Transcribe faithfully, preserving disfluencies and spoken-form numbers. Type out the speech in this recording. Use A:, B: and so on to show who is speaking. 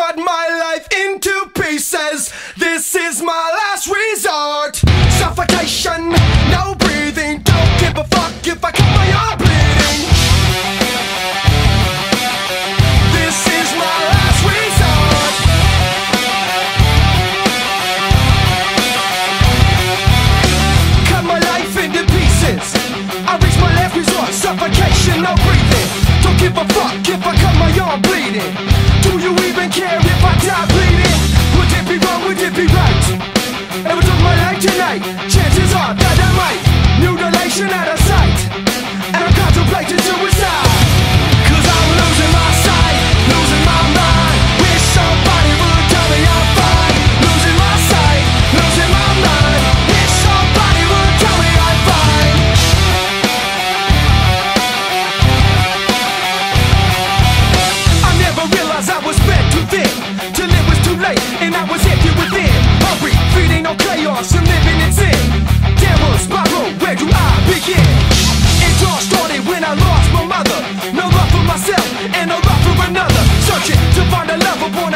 A: cut my life into pieces. This is my last resort. Suffocation, no breathing. Don't give a fuck if I cut my arm bleeding. This is my last resort. Cut my life into pieces. I reach my last resort. Suffocation, no breathing. Don't give a fuck if I cut my arm bleeding. Do you even care if I die bleeding? Would it be wrong, would it be right? If I took my life tonight, chances are that I might. Mutilation out of sight, and I'm contemplating suicide. Cause I'm losing my sight, losing my mind. Wish somebody would tell me I'm fine. Losing my sight, losing my mind. Wish somebody would tell me I'm fine. I never realized I was fed too thin, till it was too late and I was empty within. Hungry, feeding on chaos and living in sin. Downward spiral, where do I begin? It all started when I lost my mother. No love for myself and no love for another. Searching to find a love upon